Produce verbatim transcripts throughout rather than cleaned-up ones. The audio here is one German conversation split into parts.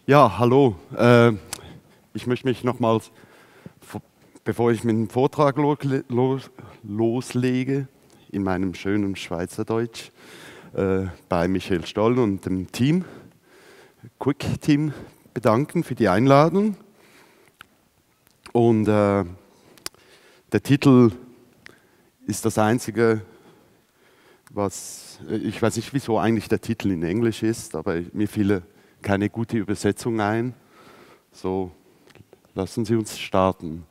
Ja, hallo. Äh, ich möchte mich nochmals, bevor ich mit dem Vortrag lo los loslege, in meinem schönen Schweizerdeutsch, äh, bei Michael Stoll und dem Team, Quick Team, bedanken für die Einladung. Und äh, der Titel ist das Einzige, was, ich weiß nicht, wieso eigentlich der Titel in Englisch ist, aber mir fiel keine gute Übersetzung ein. So, lassen Sie uns starten.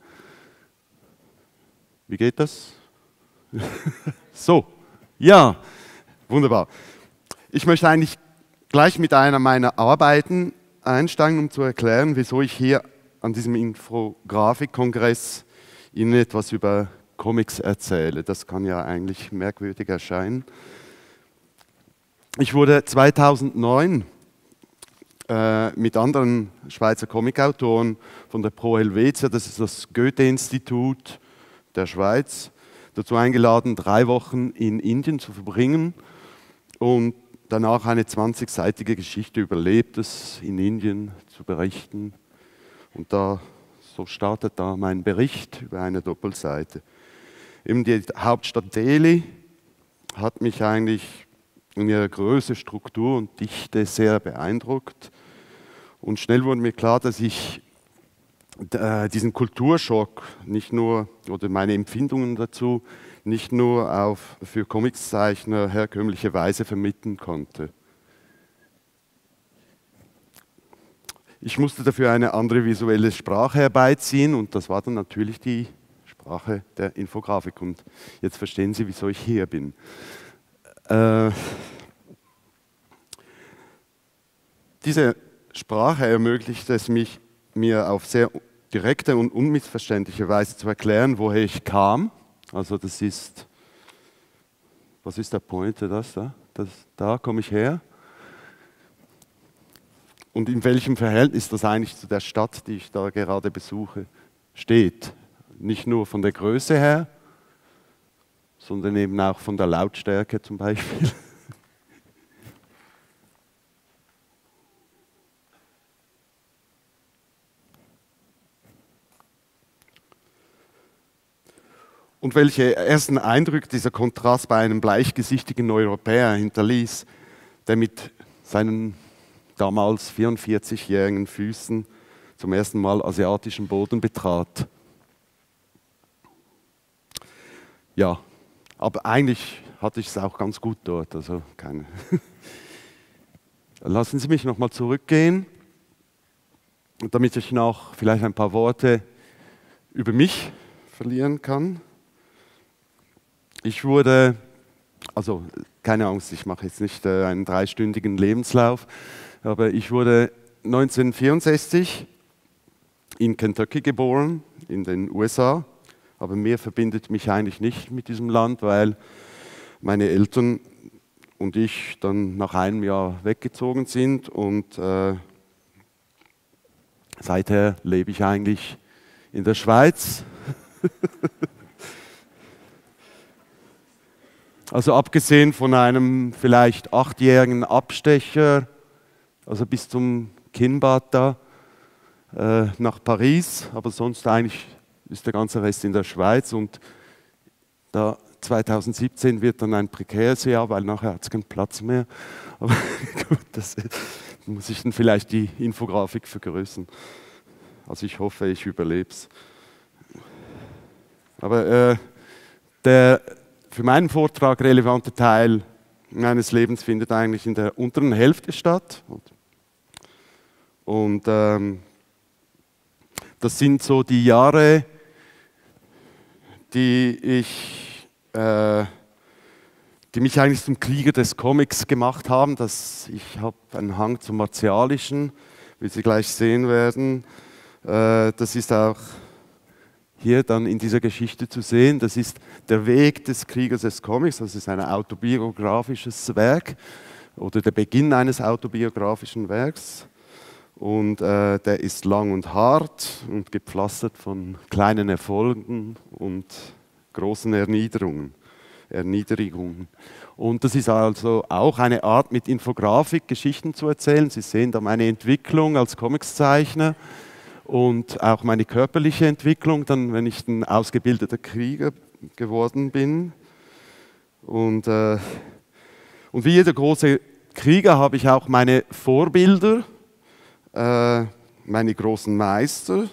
Wie geht das? So, ja, wunderbar. Ich möchte eigentlich gleich mit einer meiner Arbeiten einsteigen, um zu erklären, wieso ich hier an diesem Infografikkongress Ihnen etwas über Comics erzähle. Das kann ja eigentlich merkwürdig erscheinen. Ich wurde zweitausendneun äh, mit anderen Schweizer Comicautoren von der Pro Helvetia, das ist das Goethe-Institut der Schweiz, dazu eingeladen, drei Wochen in Indien zu verbringen und danach eine zwanzigseitige Geschichte über Lebtes in Indien zu berichten. Und da, so startet da mein Bericht über eine Doppelseite. Eben die Hauptstadt Delhi hat mich eigentlich in ihrer Größe, Struktur und Dichte sehr beeindruckt. Und schnell wurde mir klar, dass ich äh, diesen Kulturschock nicht nur, oder meine Empfindungen dazu, nicht nur auf für Comicszeichner herkömmliche Weise vermitteln konnte. Ich musste dafür eine andere visuelle Sprache herbeiziehen und das war dann natürlich die Sprache der Infografik. Und jetzt verstehen Sie, wieso ich hier bin. Äh, diese Sprache ermöglicht es mich, mir auf sehr direkte und unmissverständliche Weise zu erklären, woher ich kam. Also das ist, was ist der Pointer, das da? Das, da komme ich her. Und in welchem Verhältnis das eigentlich zu der Stadt, die ich da gerade besuche, steht. Nicht nur von der Größe her, sondern eben auch von der Lautstärke zum Beispiel. Und welche ersten Eindrücke dieser Kontrast bei einem bleichgesichtigen Europäer hinterließ, der mit seinen damals vierundvierzigjährigen Füßen zum ersten Mal asiatischen Boden betrat. Ja, aber eigentlich hatte ich es auch ganz gut dort, also keine. Lassen Sie mich nochmal zurückgehen, damit ich noch vielleicht ein paar Worte über mich verlieren kann. Ich wurde, also keine Angst, ich mache jetzt nicht äh, einen dreistündigen Lebenslauf, aber ich wurde neunzehnhundertvierundsechzig in Kentucky geboren, in den U S A. Aber mehr verbindet mich eigentlich nicht mit diesem Land, weil meine Eltern und ich dann nach einem Jahr weggezogen sind und äh, seither lebe ich eigentlich in der Schweiz. Also abgesehen von einem vielleicht achtjährigen Abstecher, also bis zum Kinnbad da, äh, nach Paris, aber sonst eigentlich ist der ganze Rest in der Schweiz und da zweitausendsiebzehn wird dann ein prekäres Jahr, weil nachher hat es keinen Platz mehr. Aber gut, das muss ich dann vielleicht die Infografik vergrößern. Also ich hoffe, ich überlebe es. Aber äh, der für meinen Vortrag relevante Teil meines Lebens findet eigentlich in der unteren Hälfte statt. Und ähm, das sind so die Jahre, die, ich, äh, die mich eigentlich zum Krieger des Comics gemacht haben. Das, ich habe einen Hang zum Martialischen, wie Sie gleich sehen werden. Äh, das ist auch hier dann in dieser Geschichte zu sehen. Das ist der Weg des Kriegers des Comics, das ist ein autobiografisches Werk oder der Beginn eines autobiografischen Werks. Und äh, der ist lang und hart und gepflastert von kleinen Erfolgen und großen Erniederungen. Erniedrigungen. Und das ist also auch eine Art, mit Infografik Geschichten zu erzählen. Sie sehen da meine Entwicklung als Comicszeichner und auch meine körperliche Entwicklung, dann, wenn ich ein ausgebildeter Krieger geworden bin. Und, äh, und wie jeder große Krieger habe ich auch meine Vorbilder, äh, meine großen Meister.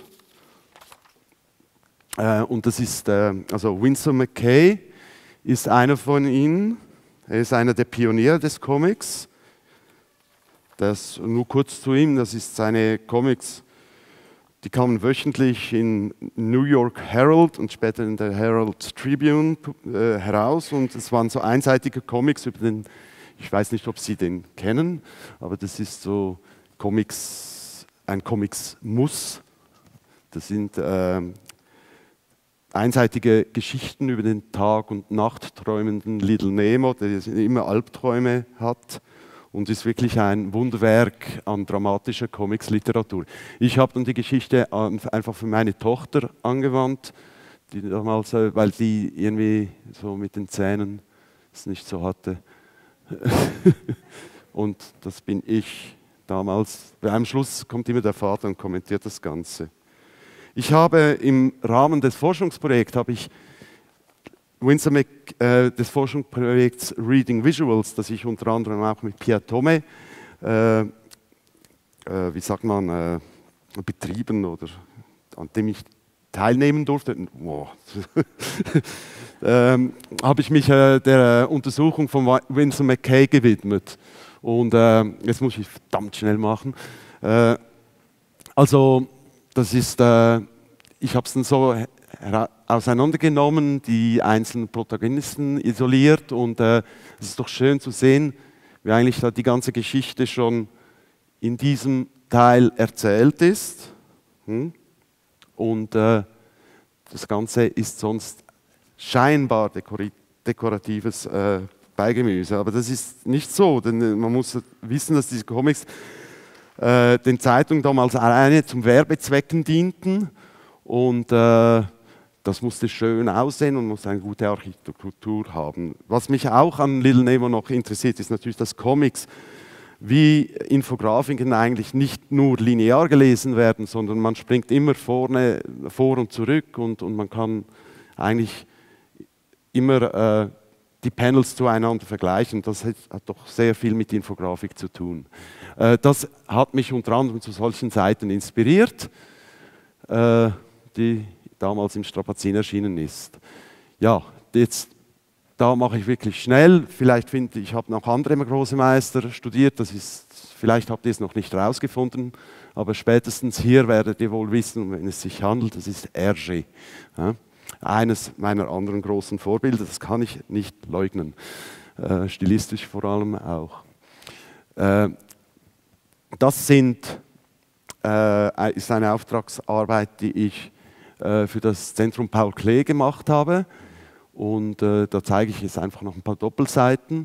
Äh, und das ist, äh, also Winsor McCay ist einer von ihnen. Er ist einer der Pioniere des Comics. Das, nur kurz zu ihm, das ist seine Comics, die kamen wöchentlich in New York Herald und später in der Herald Tribune äh, heraus. Und es waren so einseitige Comics über den, ich weiß nicht, ob Sie den kennen, aber das ist so Comics, ein Comics-Muss. Das sind äh, einseitige Geschichten über den Tag- und Nachtträumenden Little Nemo, der immer Albträume hat und ist wirklich ein Wunderwerk an dramatischer Comicsliteratur. Ich habe dann die Geschichte einfach für meine Tochter angewandt, die damals, weil die irgendwie so mit den Zähnen es nicht so hatte. Und das bin ich damals. Am Schluss kommt immer der Vater und kommentiert das Ganze. Ich habe im Rahmen des Forschungsprojekts, habe ich Winsor Mc, äh, des Forschungsprojekts Reading Visuals, das ich unter anderem auch mit Pierre Thome, äh, äh, wie sagt man, äh, betrieben oder an dem ich teilnehmen durfte, wow. ähm, habe ich mich äh, der Untersuchung von Winsor McCay gewidmet. Und äh, jetzt muss ich verdammt schnell machen. Äh, also Das ist, äh, ich habe es dann so auseinandergenommen, die einzelnen Protagonisten isoliert und äh, es ist doch schön zu sehen, wie eigentlich da die ganze Geschichte schon in diesem Teil erzählt ist. Hm? Und äh, das Ganze ist sonst scheinbar dekoratives äh, Beigemüse, aber das ist nicht so, denn man muss wissen, dass diese Comics den Zeitungen damals alleine zum Werbezwecken dienten und äh, das musste schön aussehen und musste eine gute Architektur haben. Was mich auch an Little Nemo noch interessiert, ist natürlich, dass Comics wie Infografiken eigentlich nicht nur linear gelesen werden, sondern man springt immer vorne, vor und zurück und, und man kann eigentlich immer äh, die Panels zueinander vergleichen. Das hat, hat doch sehr viel mit Infografik zu tun. Äh, das hat mich unter anderem zu solchen Seiten inspiriert, äh, die damals im Strapazin erschienen ist. Ja, jetzt, da mache ich wirklich schnell. Vielleicht finde ich, ich habe noch andere große Meister studiert, das ist, vielleicht habt ihr es noch nicht herausgefunden, aber spätestens hier werdet ihr wohl wissen, wenn es sich handelt, das ist Hergé. Ja? Eines meiner anderen großen Vorbilder, das kann ich nicht leugnen, äh, stilistisch vor allem auch. Äh, das sind, äh, ist eine Auftragsarbeit, die ich äh, für das Zentrum Paul Klee gemacht habe und äh, da zeige ich jetzt einfach noch ein paar Doppelseiten,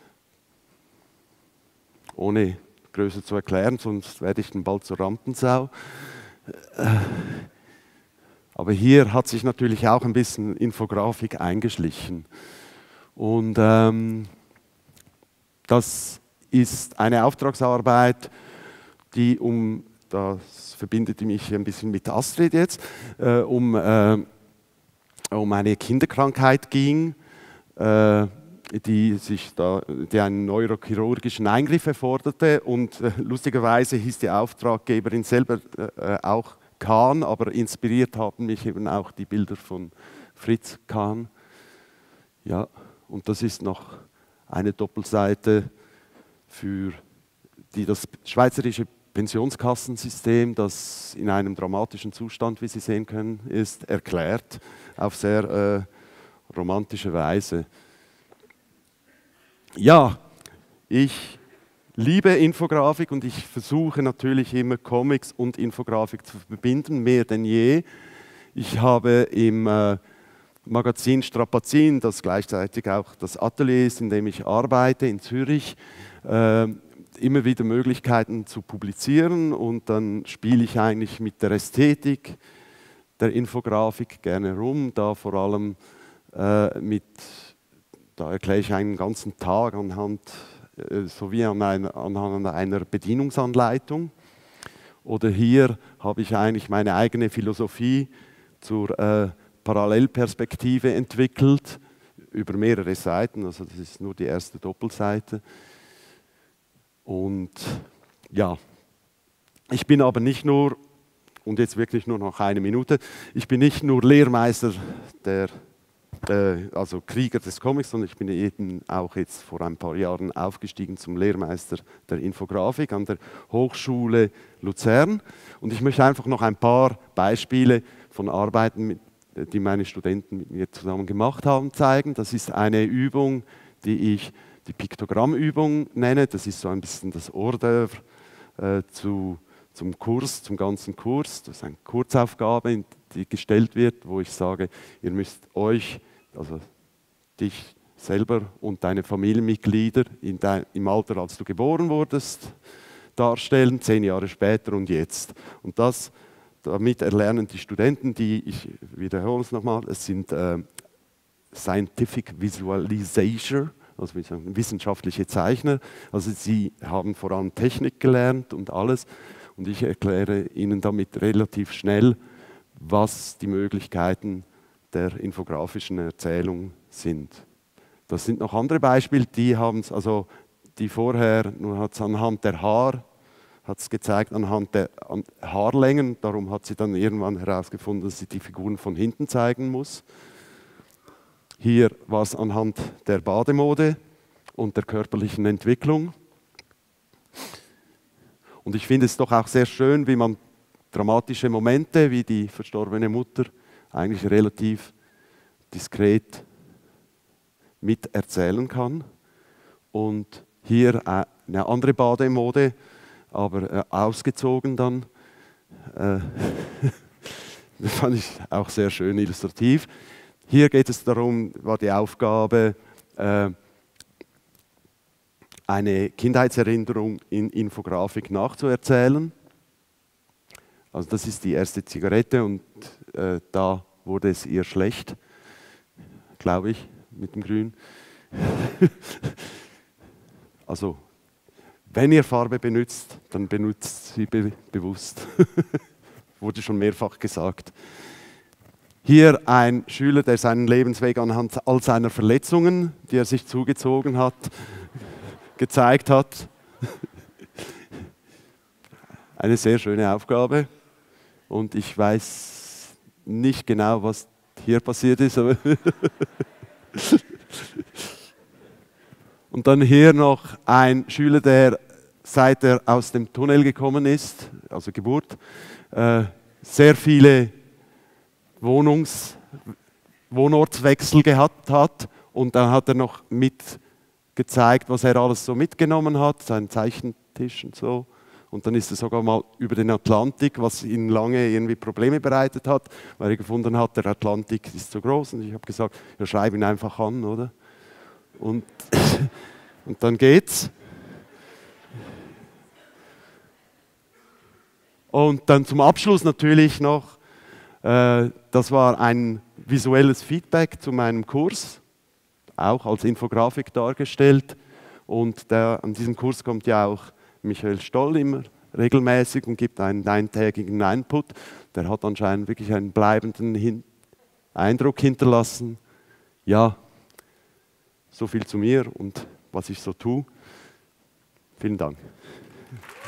ohne größer zu erklären, sonst werde ich dann bald zur Rampensau. Äh, Aber hier hat sich natürlich auch ein bisschen Infografik eingeschlichen. Und ähm, das ist eine Auftragsarbeit, die um, das verbindet mich ein bisschen mit Astrid jetzt, äh, um, äh, um eine Kinderkrankheit ging, äh, die, sich da, die einen neurochirurgischen Eingriff erforderte. Und äh, lustigerweise hieß die Auftraggeberin selber äh, auch Kahn, aber inspiriert haben mich eben auch die Bilder von Fritz Kahn. Ja, und das ist noch eine Doppelseite für die, das schweizerische Pensionskassensystem, das in einem dramatischen Zustand, wie Sie sehen können, ist, erklärt auf sehr äh, romantische Weise. Ja, ich liebe Infografik und ich versuche natürlich immer Comics und Infografik zu verbinden, mehr denn je. Ich habe im äh, Magazin Strapazin, das gleichzeitig auch das Atelier ist, in dem ich arbeite, in Zürich, äh, immer wieder Möglichkeiten zu publizieren und dann spiele ich eigentlich mit der Ästhetik der Infografik gerne rum, da vor allem äh, mit Da erkläre ich einen ganzen Tag anhand, äh, sowie an einer, anhand einer Bedienungsanleitung. Oder hier habe ich eigentlich meine eigene Philosophie zur äh, Parallelperspektive entwickelt, über mehrere Seiten, also das ist nur die erste Doppelseite. Und ja, ich bin aber nicht nur, und jetzt wirklich nur noch eine Minute, ich bin nicht nur Lehrmeister der Äh, also Krieger des Comics, sondern ich bin eben auch jetzt vor ein paar Jahren aufgestiegen zum Lehrmeister der Infografik an der Hochschule Luzern. Und ich möchte einfach noch ein paar Beispiele von Arbeiten, mit, die meine Studenten mit mir zusammen gemacht haben, zeigen. Das ist eine Übung, die ich die Piktogrammübung nenne. Das ist so ein bisschen das Hors d'oeuvre äh, zu zum Kurs, zum ganzen Kurs. Das ist eine Kurzaufgabe, die gestellt wird, wo ich sage, ihr müsst euch, also dich selber und deine Familienmitglieder in dein, im Alter, als du geboren wurdest, darstellen, zehn Jahre später und jetzt. Und das, damit erlernen die Studenten, die, ich wiederhole es nochmal, es sind äh, Scientific Visualizator, also wissenschaftliche Zeichner. Also sie haben vor allem Technik gelernt und alles. Und ich erkläre Ihnen damit relativ schnell, was die Möglichkeiten der infografischen Erzählung sind. Das sind noch andere Beispiele, die haben es, also die vorher, nur hat es anhand der Haar, hat es gezeigt, anhand der an Haarlängen, darum hat sie dann irgendwann herausgefunden, dass sie die Figuren von hinten zeigen muss. Hier war es anhand der Bademode und der körperlichen Entwicklung. Und ich finde es doch auch sehr schön, wie man dramatische Momente, wie die verstorbene Mutter, eigentlich relativ diskret miterzählen kann. Und hier eine andere Bademode, aber ausgezogen dann. Das fand ich auch sehr schön illustrativ. Hier geht es darum, war die Aufgabe, eine Kindheitserinnerung in Infografik nachzuerzählen. Also das ist die erste Zigarette und äh, da wurde es ihr schlecht, glaube ich, mit dem Grün. Also wenn ihr Farbe benutzt, dann benutzt sie be bewusst. Wurde schon mehrfach gesagt. Hier ein Schüler, der seinen Lebensweg anhand all seiner Verletzungen, die er sich zugezogen hat, gezeigt hat. Eine sehr schöne Aufgabe. Und ich weiß nicht genau, was hier passiert ist. Aber und dann hier noch ein Schüler, der seit er aus dem Tunnel gekommen ist, also Geburt, äh, sehr viele Wohnungs Wohnortswechsel gehabt hat. Und dann hat er noch mit gezeigt, was er alles so mitgenommen hat, seinen Zeichentisch und so. Und dann ist er sogar mal über den Atlantik, was ihm lange irgendwie Probleme bereitet hat, weil er gefunden hat, der Atlantik ist zu groß. Und ich habe gesagt, ja, schreib ihn einfach an, oder? Und, und dann geht's. Und dann zum Abschluss natürlich noch, äh, das war ein visuelles Feedback zu meinem Kurs, auch als Infografik dargestellt. Und der, an diesem Kurs kommt ja auch Michael Stoll immer regelmäßig und gibt einen eintägigen Input. Der hat anscheinend wirklich einen bleibenden Hin- Eindruck hinterlassen. Ja, so viel zu mir und was ich so tue. Vielen Dank.